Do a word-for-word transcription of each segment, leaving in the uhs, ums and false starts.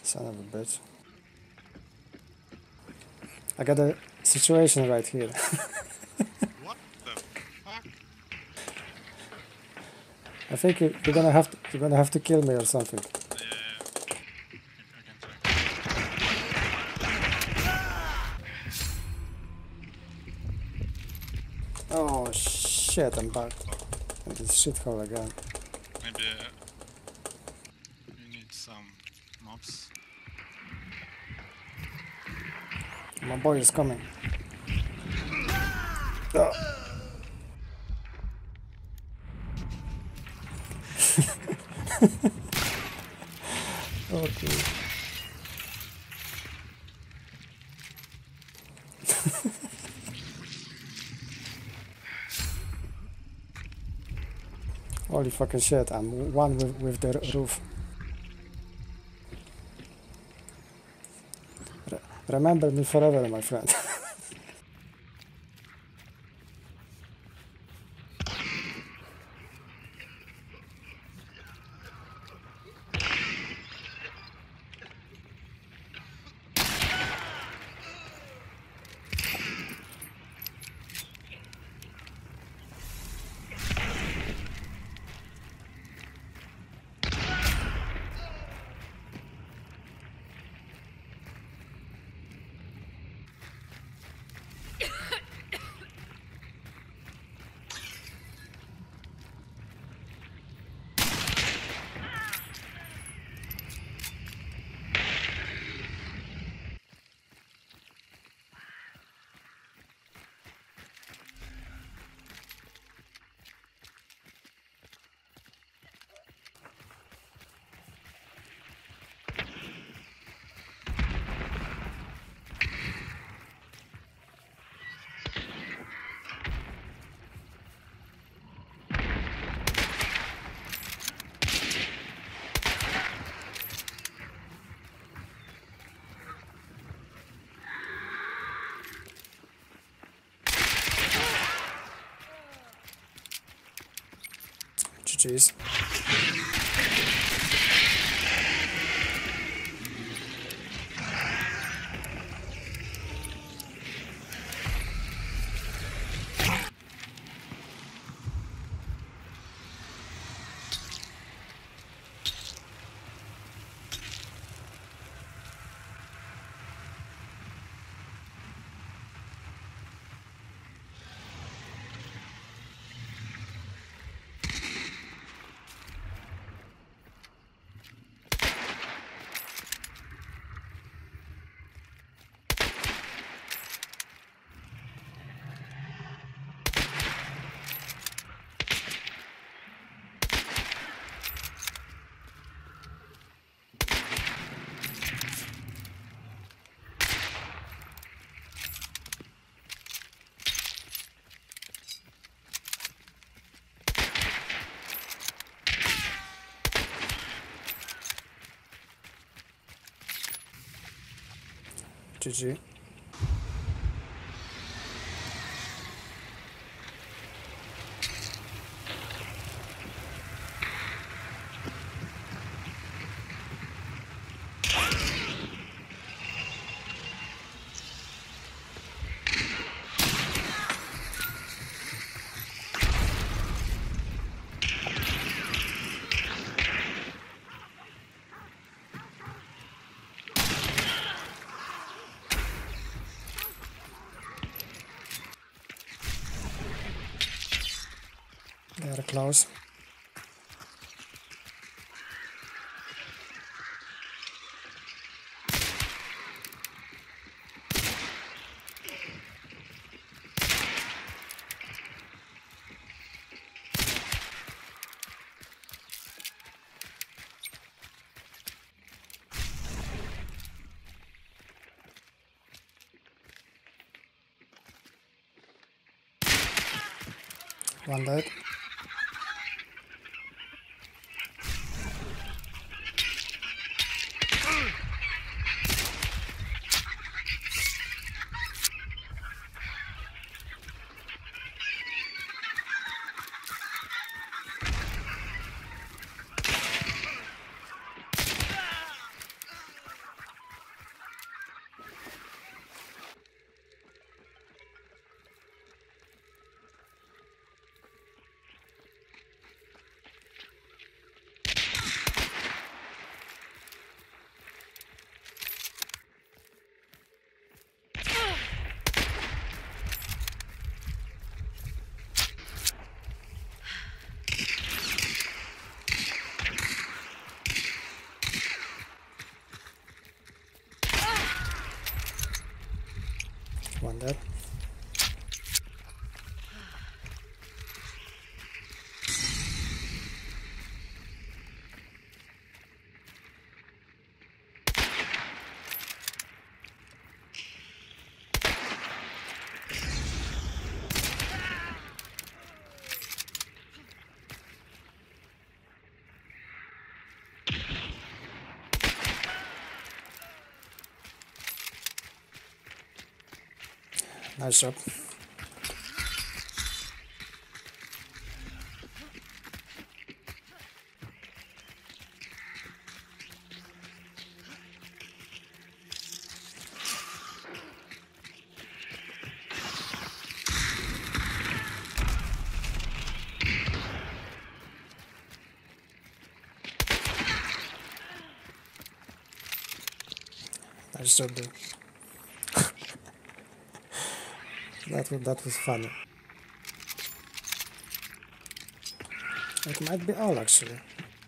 Son of a bitch. I got a situation right here. What the fuck? I think you, you're gonna have to, you're gonna have to kill me or something. Yeah, I can try. Oh shit! I'm back in this shithole again. Maybe uh, you need some mobs. My boy is coming. Oh. Okay. Holy fucking shit! I'm one with with the roof. Re remember me forever, my friend. G G's. G G. They're close. One dead. One dead. Nice job. Nice job, dude. That was, that was funny. It might be all actually.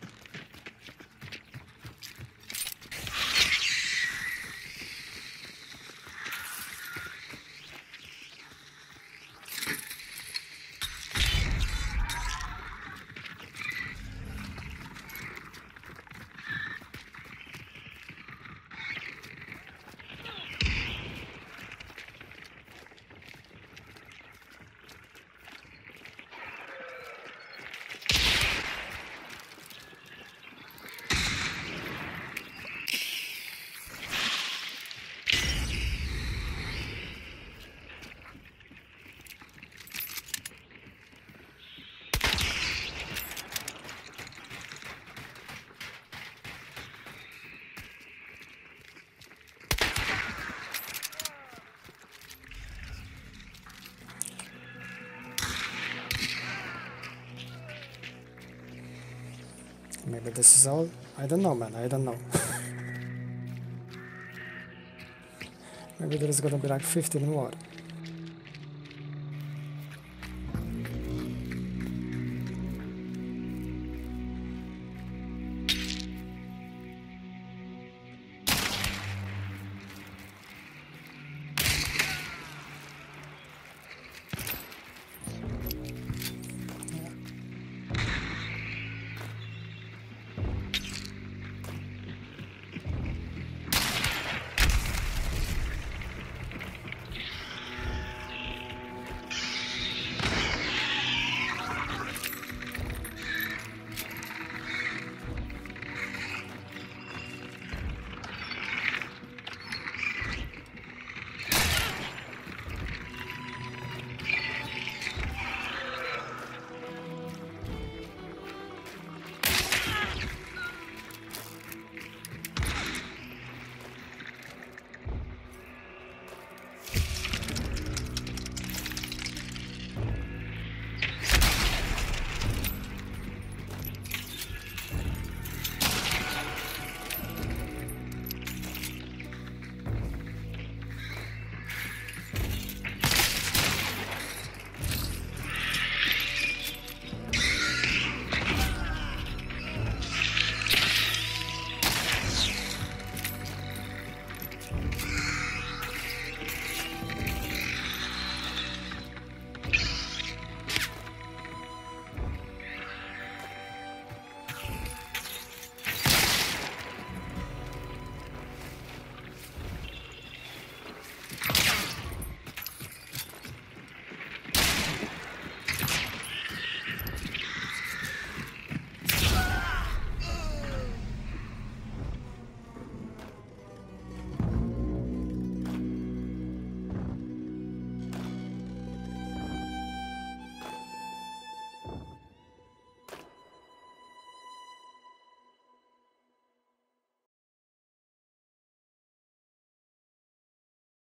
Maybe this is all? I don't know, man. I don't know. Maybe there is gonna be like fifteen more.